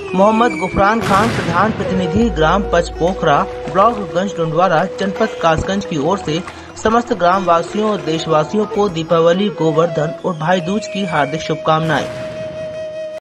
मोहम्मद गुफरान खान, प्रधान प्रतिनिधि ग्राम पचपोखरा, ब्लॉक गंज डुंडवारा, जनपद कासगंज की ओर से समस्त ग्राम वासियों और देशवासियों को दीपावली, गोवर्धन और भाई दूज की हार्दिक शुभकामनाएं।